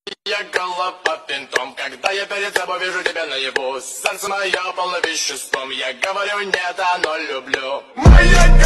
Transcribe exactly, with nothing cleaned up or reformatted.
Я голова пинтом, когда я перед тобой вижу тебя наяву. Сердце мое полно веществом, я говорю нет, оно люблю. Моя